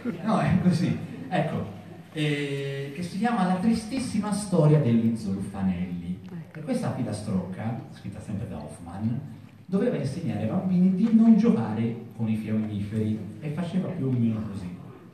No, è così. Ecco, che si chiama La tristissima storia degli zolfanelli. E questa filastrocca, scritta sempre da Hoffman, doveva insegnare ai bambini di non giocare con i fiammiferi e faceva più o meno così.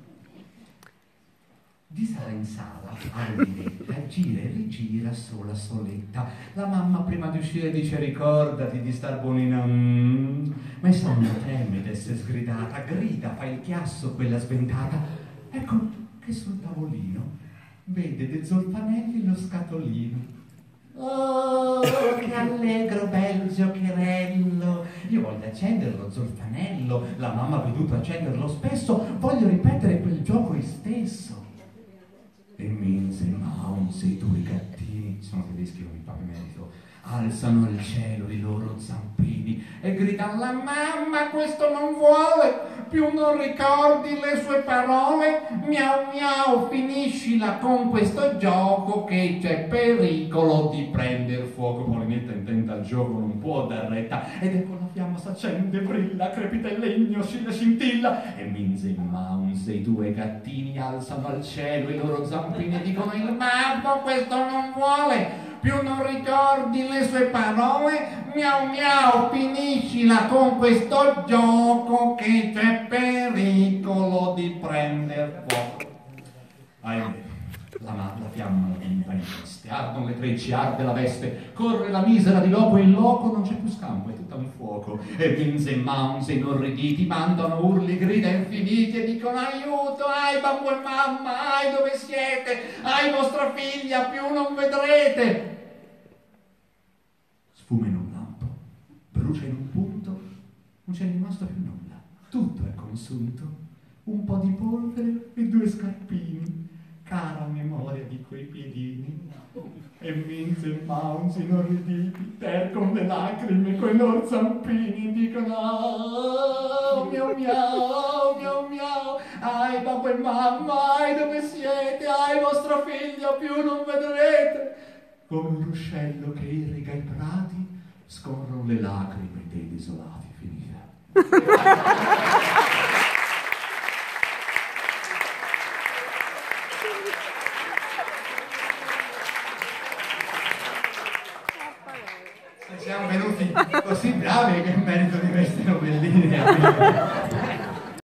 Di sala in sala, all'Olivetta, gira e rigira sola soletta. La mamma prima di uscire dice ricordati di star buonina. Ma il sonno teme d'essere sgridata, grida, fa il chiasso quella sventata. Ecco che sul tavolino vede De Zolfanelli lo scatolino. Oh, che allegro bel giocherello! Io voglio accendere lo zolfanello, la mamma ha veduto accenderlo spesso, voglio ripetere quel gioco stesso. E Minze, Mounze, i due gattini, sono tedeschi con il Papa Emerito, alzano al cielo i loro zampini e gridano la mamma questo non vuole, più non ricordi le sue parole, miau miau finiscila con questo gioco che c'è pericolo di prender fuoco. Polinetta intenta al gioco non può dar retta ed ecco la fiamma s'accende, brilla, crepita il legno, si scintilla e Minze e Mounze, i due gattini alzano al cielo i loro zampini e dicono il babbo questo non vuole, più non ricordi le sue parole, miau miau finiscila con questo gioco che c'è pericolo di prender fuoco. Ahimè, la fiamma viva in veste, ardono le trecce, arde la veste, corre la misera di loco e in loco non c'è più scampo, è tutta un fuoco. E Minze e Mounze inorriditi mandano urli, grida infiniti e dicono aiuto, ai babbo e mamma, ai dove siete, ai vostra figlia più non vedrete. Sfuma in un lampo, brucia in un punto, non c'è rimasto più nulla, tutto è consunto, un po' di polvere e due scarpini, cara memoria di quei piedini. E Minze e Mounze inorriditi, con le lacrime, coi loro zampini, dicono oh, miau miau, miau miau, ai babbo e mamma, ai dove siete, ai vostra figlia più non vedrete. Come un ruscello che irriga i prati, scorrono le lacrime dei desolati. Finita. Siamo venuti così bravi che merito di queste novelline.